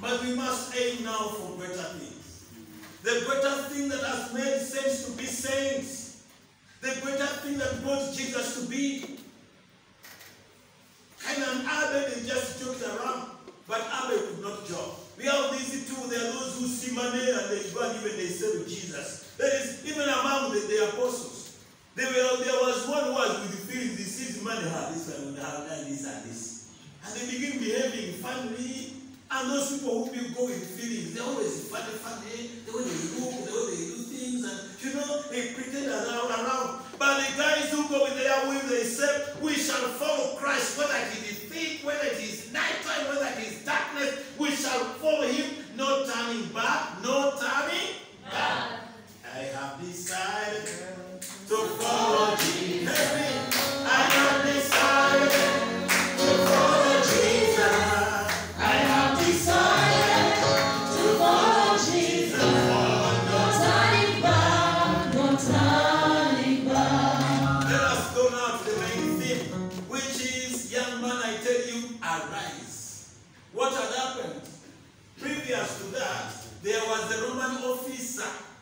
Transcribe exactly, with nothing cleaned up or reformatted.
But we must aim now for greater things. The greater thing that has made saints to be saints. The greater thing that brought Jesus to be. Cain and Abel, they just joked around. But Abel could not joke. We have these two. There are those who see money and they go and even they serve Jesus. There is even among the, the apostles. There, were, there was one who was with the feelings. He sees money. Ah, this one will have done this and this. And they begin behaving funny. And those people who will go with feelings, they're always funny, funny. The way they look, the way they do things, and you know, they pretend around, around. But the guys who go with their will, they say, we shall follow Christ, whether it is thick, whether it is nighttime, whether it is darkness, we shall follow him, no turning back, no turning back. I have decided to follow Jesus. I have decided to follow Jesus. I have decided to follow Jesus. No turning back, no turning back. Let us go now to the main theme, which is, young man, I tell you, arise. What had happened? Previous to that, there was a Roman officer